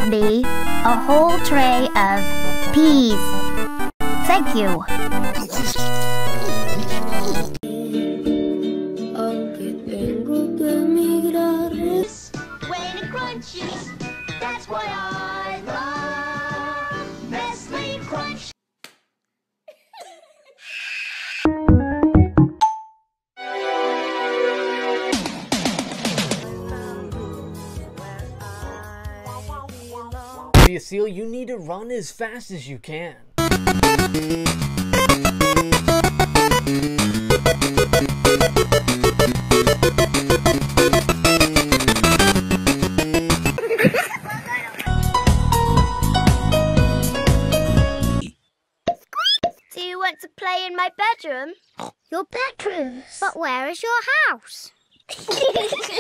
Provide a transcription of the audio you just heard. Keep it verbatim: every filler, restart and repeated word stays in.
me a whole tray of peas. Thank you. When it crunches, that's why I love Nestle Crunch. To be a seal, you need to run as fast as you can. Do you want to play in my bedroom? Your bedroom? But where is your house?